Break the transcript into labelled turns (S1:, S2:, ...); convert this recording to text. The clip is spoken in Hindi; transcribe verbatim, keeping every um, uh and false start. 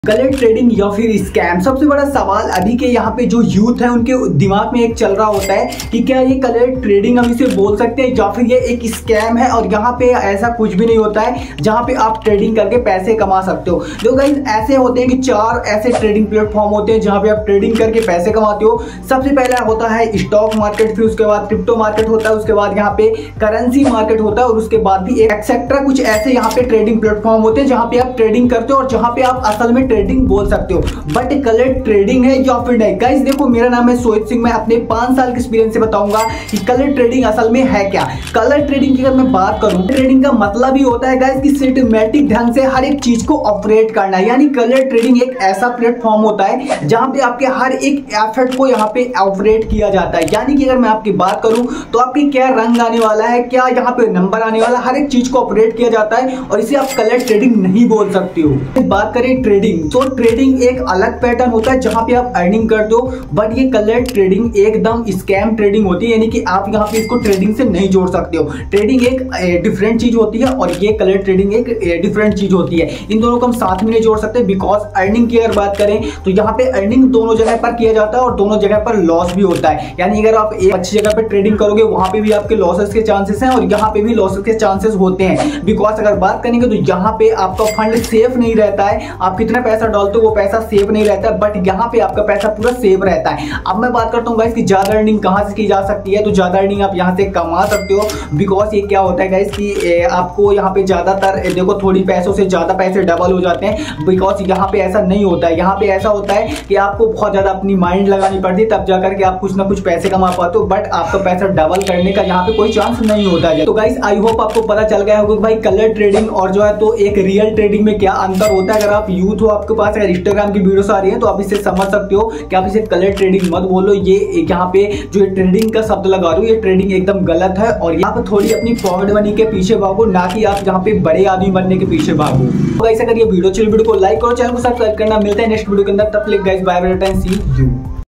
S1: कलर ट्रेडिंग या फिर स्कैम। सबसे बड़ा सवाल अभी के यहाँ पे जो यूथ है उनके दिमाग में एक चल रहा होता है कि क्या ये कलर ट्रेडिंग हम इसे बोल सकते हैं या फिर ये एक स्कैम है। और यहाँ पे ऐसा कुछ भी नहीं होता है जहाँ पे आप ट्रेडिंग करके पैसे कमा सकते हो। जो गाइस ऐसे होते हैं कि चार ऐसे ट्रेडिंग प्लेटफॉर्म होते हैं जहाँ पे आप ट्रेडिंग करके पैसे कमाते हो। सबसे पहला होता है स्टॉक मार्केट, फिर उसके बाद क्रिप्टो मार्केट होता है, उसके बाद यहाँ पे करेंसी मार्केट होता है और उसके बाद भी एक्सेट्रा कुछ ऐसे यहाँ पे ट्रेडिंग प्लेटफॉर्म होते हैं जहाँ पे आप ट्रेडिंग करते हो और जहाँ पे आप असल में ट्रेडिंग बोल सकते हो। बट कलर ट्रेडिंग है या फिर नहीं। गाइस देखो, मेरा नाम है सोहित सिंह। मैं अपने पांच साल के एक्सपीरियंस से बताऊंगा कि कलर ट्रेडिंग असल में है क्या। कलर ट्रेडिंग की अगर मैं बात करूं, ट्रेडिंग का मतलब ही होता है गाइस कि सिस्टमैटिक ढंग से हर एक चीज को ऑपरेट करना। यानी कलर ट्रेडिंग एक ऐसा प्लेटफॉर्म होता है जहां पे आपके हर एक एफर्ट को यहाँ पे ऑपरेट किया जाता है। यानी कि अगर मैं आपकी बात करूं तो आपकी क्या रंग आने वाला है, क्या यहाँ पे नंबर आने वाला, हर एक चीज को ऑपरेट किया जाता है और इसे आप कलर ट्रेडिंग नहीं बोल सकते हो। बात करें ट्रेडिंग, तो ट्रेडिंग एक अलग पैटर्न होता है जहां पे आप अर्निंग करते हो। बट ये कलर ट्रेडिंग एकदम स्कैम ट्रेडिंग होती है, यानी कि आप यहाँ पे इसको ट्रेडिंग से नहीं जोड़ सकते हो। ट्रेडिंग एक डिफरेंट चीज होती है और ये कलर ट्रेडिंग एक डिफरेंट चीज होती है। इन दोनों को हम साथ में नहीं जोड़ सकते बिकॉज अर्निंग की अगर बात करें तो यहाँ पे अर्निंग दोनों जगह पर किया जाता है और दोनों जगह पर लॉस भी होता है। यानी अगर आप एक अच्छी जगह पर ट्रेडिंग करोगे वहां पे भी आपके लॉसेस के चांसेस हैं और यहाँ पे भी लॉसेस के चांसेस होते हैं। बिकॉज अगर बात करेंगे तो यहाँ पे आपका फंड सेफ नहीं रहता है। आप कितना पैसा डालते हो वो पैसा सेफ नहीं रहता है, बट यहाँ पे आपका पैसा पूरा सेफ रहता है। अब मैं बात करता हूँ गाइस कि ज्यादा अर्निंग कहाँ से की जा सकती है। तो ज्यादा अर्निंग आप यहाँ से कमा सकते हो बिकॉज ये क्या होता है गाइस कि आपको यहाँ पे ज्यादातर देखो थोड़ी पैसों से ज्यादा पैसे डबल हो जाते हैं। बिकॉज यहाँ पे ऐसा नहीं होता है। यहाँ पे ऐसा होता है कि आपको बहुत ज्यादा अपनी माइंड लगानी पड़ती है तब जाकर के आप कुछ ना कुछ पैसे कमा पाते हो, बट आपका पैसा डबल करने का यहाँ पे कोई चांस नहीं होता है। तो गाइस आई होप आपको पता चल गया होगा कि भाई कलर ट्रेडिंग और जो है तो एक रियल ट्रेडिंग में क्या अंतर होता है। अगर आप यूथ हो, आपके पास अगर इंस्टाग्राम की वीडियोस आ रही है तो आप इसे समझ सकते हो कि आप इसे कलर ट्रेडिंग मत बोलो। ये यहाँ पे जो ट्रेडिंग का शब्द लगा रहे हो ये ट्रेडिंग एकदम गलत है और आप थोड़ी अपनी पॉकेट मनी के पीछे भागो, ना कि आप यहाँ पे बड़े आदमी बनने के पीछे भागो। तो गाइस अगर ये वीडियो चलिए वीडियो को लाइक करो, चैनल को सब्सक्राइब करना। मिलते हैं नेक्स्ट वीडियो के अंदर, तब तक guys bye bye, see you.